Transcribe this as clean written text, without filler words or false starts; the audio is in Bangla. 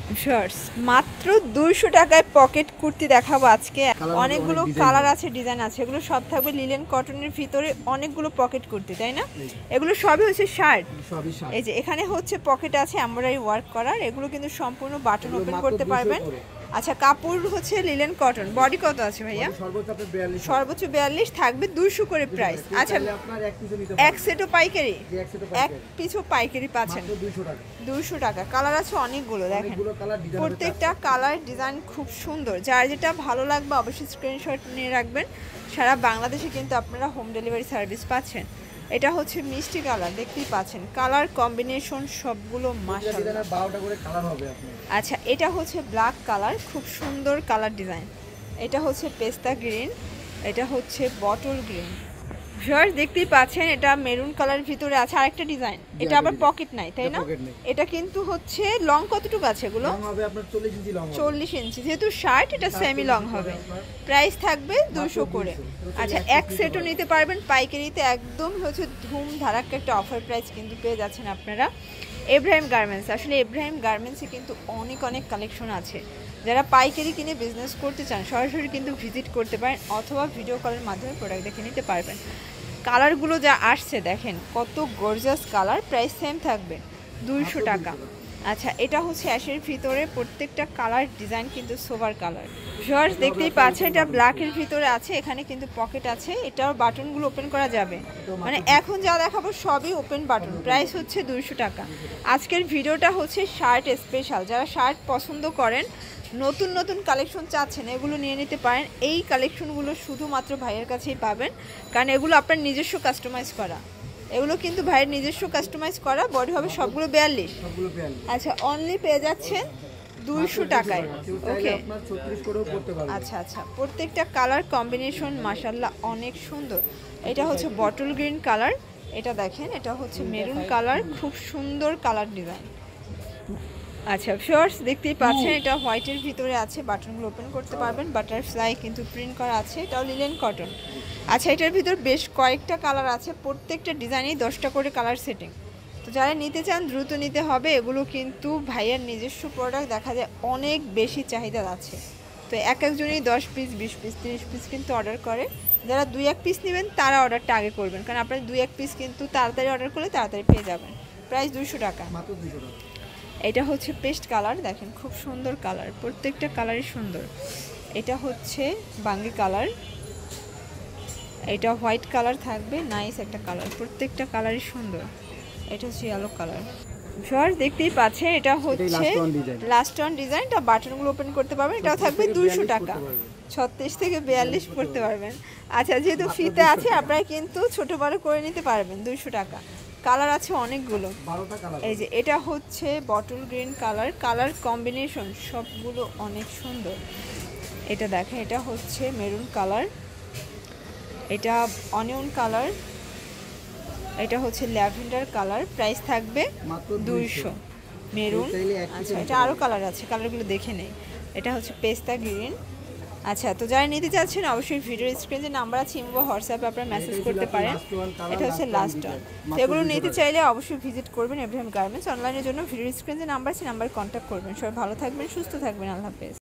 শর্টস মাত্র 200 টাকায় পকেট কুর্তি দেখাবো আজকে। অনেকগুলো কালার আছে, ডিজাইন আছে, এগুলো সব থাকবে লিলেন কটনের ভিতরে। অনেকগুলো পকেট কুর্তি, তাই না? এগুলো সবই হচ্ছে শার্ট। এই যে এখানে হচ্ছে পকেট আছে এমব্রয়ডারি ওয়ার্ক করার। এগুলো কিন্তু সম্পূর্ণ বাটন ওপেন করতে পারবেন। আচ্ছা, কাপড় হচ্ছে লিলেন কটন। বডি কত আছে ভাইয়া? সর্বোচ্চ 42 থাকবে 200 করে প্রাইস। আচ্ছা, এক সেটও পাইকারি, এক পিছও পাইকারি পাচ্ছেন 200 টাকা। কালার আছে অনেকগুলো, দেখেন প্রত্যেকটা কালার ডিজাইন খুব সুন্দর। যার যেটা ভালো লাগবে অবশ্যই স্ক্রিনশট নিয়ে রাখবেন। সারা বাংলাদেশে কিন্তু আপনারা হোম ডেলিভারি সার্ভিস পাচ্ছেন। এটা হচ্ছে মিষ্টি কালার, দেখতেই পাচ্ছেন কালার কম্বিনেশন সবগুলো মাশাআল্লাহ 12টা করে কালার হবে আপনার। আচ্ছা, এটা হচ্ছে ব্ল্যাক কালার, খুব সুন্দর কালার ডিজাইন। এটা হচ্ছে পেস্তা গ্রিন, এটা হচ্ছে বটল গ্রিন। ভিউয়ার্স দেখতেই পাচ্ছেন এটা মেরুন কালার ভিতরে আছে আরেকটা ডিজাইন। এটা আবার পকেট নাই, তাই না? এটা কিন্তু হচ্ছে লং কতটুকু আছে? এগুলো লং হবে আপনার 40 ইঞ্চি লং হবে। 40 ইঞ্চি যেহেতু শার্ট, এটা সেমি লং হবে। প্রাইস থাকবে 200 করে। আচ্ছা, এক সেটও নিতে পারবেন পাইকারিতে, একদম হচ্ছে ধুম ধারাক্কা একটা অফার প্রাইস কিন্তু পেয়ে যাচ্ছেন আপনারা এব্রাহিম গার্মেন্টস। আসলে এব্রাহিম গার্মেন্টসে কিন্তু অনেক অনেক কালেকশন আছে। যারা পাইকারি কিনে বিজনেস করতে চান সরাসরি কিন্তু ভিজিট করতে পারেন, অথবা ভিডিও কলের মাধ্যমে প্রোডাক্ট দেখে নিতে পারবেন। কালারগুলো যা আসছে দেখেন কত গর্জিয়াস কালার। প্রাইস সেম থাকবে 200 টাকা। আচ্ছা, এটা হচ্ছে অ্যাশের ভিতরে, প্রত্যেকটা কালার ডিজাইন কিন্তু সোভার কালার। ভিউয়ার্স দেখতেই পাচ্ছেন এটা ব্ল্যাকের ভিতরে আছে, এখানে কিন্তু পকেট আছে। এটার বাটনগুলো ওপেন করা যাবে, মানে এখন যা দেখাবো সবই ওপেন বাটন। প্রাইস হচ্ছে 200 টাকা। আজকের ভিডিওটা হচ্ছে শার্ট স্পেশাল। যারা শার্ট পছন্দ করেন, নতুন নতুন কালেকশন চাচ্ছেন, এগুলো নিয়ে নিতে পারেন। এই কালেকশনগুলো শুধুমাত্র ভাইয়ের কাছেই পাবেন, কারণ এগুলো আপনার নিজস্ব কাস্টমাইজ করা। এগুলো কিন্তু ভাইয়ের নিজস্ব কাস্টমাইজ করা। বডি হবে সবগুলো 42। আচ্ছা, অনলি পেয়ে যাচ্ছেন 200 টাকায়। ওকে, আচ্ছা আচ্ছা, প্রত্যেকটা কালার কম্বিনেশন মাশাআল্লাহ অনেক সুন্দর। এটা হচ্ছে বটল গ্রিন কালার, এটা দেখেন এটা হচ্ছে মেরুন কালার, খুব সুন্দর কালার ডিজাইন। আচ্ছা ভিউয়ার্স দেখতেই পাচ্ছেন এটা হোয়াইটের ভিতরে আছে, বাটনগুলো ওপেন করতে পারবেন। বাটারফ্লাই কিন্তু প্রিন্ট করা আছে, এটাও লিলেন কটন। আচ্ছা, এটার ভিতর বেশ কয়েকটা কালার আছে, প্রত্যেকটা ডিজাইনেই 10টা করে কালার সেটিং। তো যারা নিতে চান দ্রুত নিতে হবে। এগুলো কিন্তু ভাইয়ার নিজস্ব প্রোডাক্ট, দেখা যায় অনেক বেশি চাহিদা আছে। তো এক একজনই 10 পিস 20 পিস 30 পিস কিন্তু অর্ডার করে। যারা 2-1 পিস নেবেন তারা অর্ডারটা আগে করবেন, কারণ আপনার 2-1 পিস কিন্তু তাড়াতাড়ি অর্ডার করলে তাড়াতাড়ি পেয়ে যাবেন। প্রাইস 200 টাকা, মাত্র 200 টাকা। এটা হচ্ছে পেস্ট কালার, দেখেন খুব সুন্দর কালার, প্রত্যেকটা কালারই সুন্দর। এটা হচ্ছে বাঙ্গি কালার, এটা হোয়াইট কালার থাকবে, নাইস একটা কালার, প্রত্যেকটা কালারই সুন্দর। এটা হচ্ছে ইয়েলো কালার। ভিউয়ার্স দেখতেই পাচ্ছেন এটা হচ্ছে লাস্ট অন ডিজাইন। এটা বাটনগুলো ওপেন করতে পারবেন, এটাও থাকবে 200 টাকা। 36 থেকে 42 পড়তে পারবেন। আচ্ছা, যেহেতু ফিতে আছে আপনারা কিন্তু ছোট বড় করে নিতে পারবেন। 200 টাকা। কালার আছে অনেকগুলো। এই যে এটা হচ্ছে bottle green colour, colour combination সবগুলো অনেক সুন্দর। এটা দেখেন এটা হচ্ছে মেরুন কালার, এটা অনিয়ন কালার, এটা হচ্ছে ল্যাভেন্ডার কালার। প্রাইস থাকবে 200। মেরুন, আচ্ছা এটা আরও কালার আছে, কালারগুলো দেখে নেই। এটা হচ্ছে পেস্তা গ্রিন। আচ্ছা, তো যারা নিতে চাচ্ছেন অবশ্যই ভিডিওর স্ক্রিনে যে নাম্বার আছে ইমো হোয়াটসঅ্যাপে আপনারা মেসেজ করতে পারেন। এটা হচ্ছে লাস্ট ওয়ান। তো এগুলো নিতে চাইলে অবশ্যই ভিজিট করবেন এব্রাহিম গার্মেন্টস। অনলাইনের জন্য ভিডিওর স্ক্রিনে যে নাম্বার আছে নাম্বারে কন্ট্যাক্ট করবেন। সবাই ভালো থাকবেন, সুস্থ থাকবেন, আল্লাহ হাফেজ।